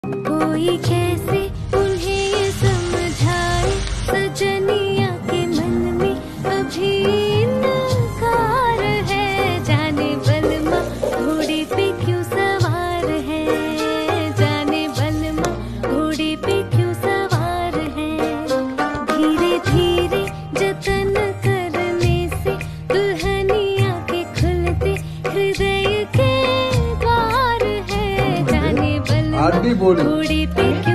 कोई कैसे उन्हें ये समझाए, सजनिया के मन में अभी इनकार है। जाने बलमा घोड़े पे क्यों सवार है, जाने बलमा घोड़े पे क्यों सवार है। धीरे धीरे जतन करने से दुल्हनिया के खुलते हृदय के द्वार है। जाने बलमा घोड़े पे